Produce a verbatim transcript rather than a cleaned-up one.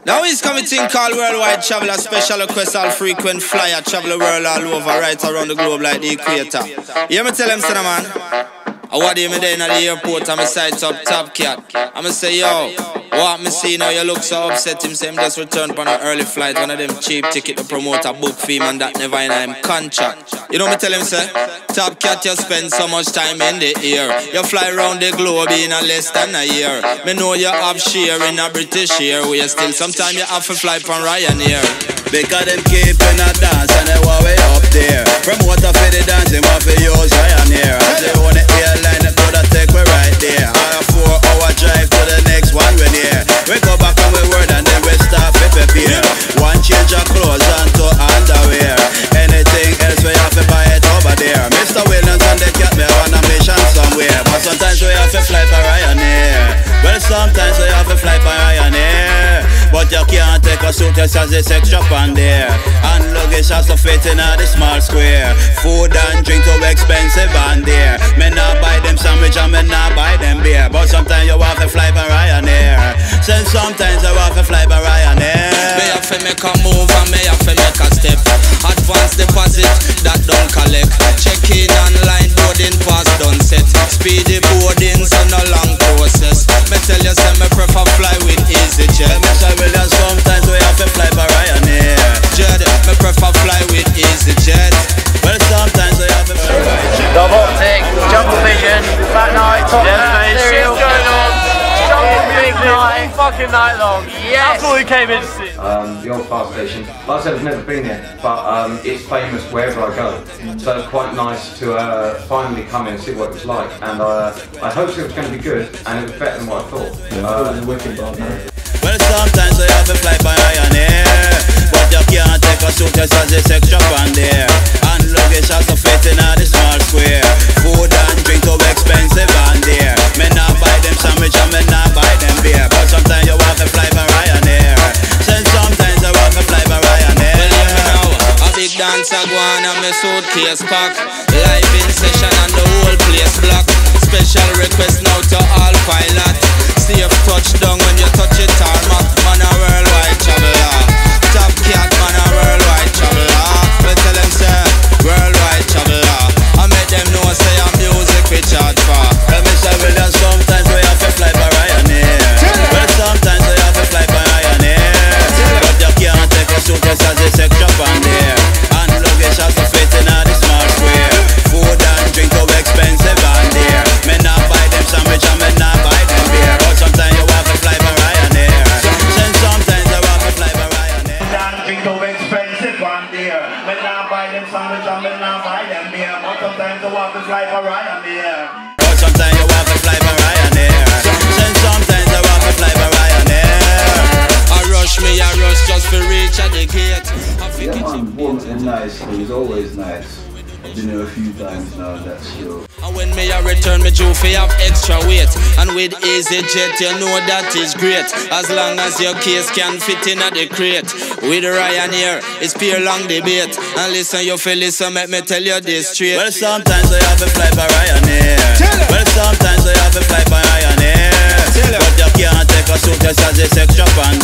Now he's coming thing called Worldwide Traveler, special request all frequent flyer, travel the world all over, right around the globe like the equator. You hear me tell him, son, man? I want him there in the airport, I'm a side top top cat. I'ma say, yo, what me see now, you look so upset. Him say him just returned on an early flight, one of them cheap ticket to promote a book fee, man, that never in him contract. You know me tell him, say, top cat, you spend so much time in the air. You fly around the globe in a less than a year. Me know you have share in a British Airways still. Sometimes you have to fly from Ryanair. Because them keep in a dance and they want way up there. Promoter for the dance, they want to use Ryanair. As they want the airline, they could have take me right there. On a four hour drive to the next one when here. We go back on we word and then we start to prepare. One change of clothes and to underwear. Anything else we have to buy it over there. Mister Williams and the cat me on a mission somewhere. But sometimes we have to fly by Ryanair. Well, sometimes we have to fly by Ryanair. But you can't take a suitcase as it's extra on there. And luggage has to fit in a the small square. Food and drink too expensive on there. Me not buy them sandwich and me not buy them beer. But sometimes you have to fly by Ryanair. Then sometimes you have to fly by Ryanair. Me have to make a move and me have to make a step. Advance deposit, that don't collect. Check in online, boarding pass done set. Speedy boarding, so no long process. Me tell you, say me prefer fly with EasyJet. Mister Williams, sometimes we have to fly by Ryanair. Jet, me prefer fly with EasyJet. Well, sometimes we have to fly by Ryanair. Dove Optic, Jungle Vision, Fat Night, Top Hat, Serial going on. Jungle Big Night, fucking night long. Yes. That's all we came in to see. Um, the old fire station. Like I said, I've never been there, but um, it's famous wherever I go. So it's quite nice to uh, finally come in and see what it was like. And uh, I hoped it was going to be good, and it was better than what I thought. Yeah, uh, it was wicked, but no. Well, sometimes we have to fly by Ryanair. But you can't take a suitcase as it's extra on there. And luggage has to fit in a the small square. Food and drink too expensive on there. Me not buy them sandwich and me not buy them beer. But sometimes you have to fly by Ryanair. Then sometimes you have to fly by Ryanair. Well, you know, a big dancer go on and me suitcase pack. Live in session and the whole place block. Special request now to all pilot. Safe touchdown when you touch it tarmac. Man a worldwide traveler. Top cat, man a worldwide traveler. Me tell them say, worldwide traveler. I make them know say I'm music we charge for. Well, Mister Williams, sometimes we have to fly by Ryanair. Well, sometimes we have to fly by Ryanair. But you can't take a suitcase as it's extra on there. And luggage has to fit in a the small square. Food and drink too expensive on there. Me not buy them sandwich and me not buy them beer. But sometimes you have to fly by Ryanair. Then sometimes you have to fly by Ryanair. Food and drink too expensive on there. Me not buy them sandwich and me not buy them beer. But sometimes you have to fly by Ryanair. But sometimes you have to fly by Ryanair. Then sometimes you have to fly by Ryanair. I rush me, I rush just to reach at the gate. Yeah man, warm and nice, it was always nice. I've been here a few times now, that's true. And when me a return, me do fi have extra weight. And with EasyJet, you know that is great. As long as your case can fit in at the crate. With Ryanair, it's pure long debate. And listen, you feel listen, make me tell you this straight. Well, sometimes we have to fly by Ryanair. Well, sometimes we have to fly by Ryanair. But you can't take a suitcase as it's extra on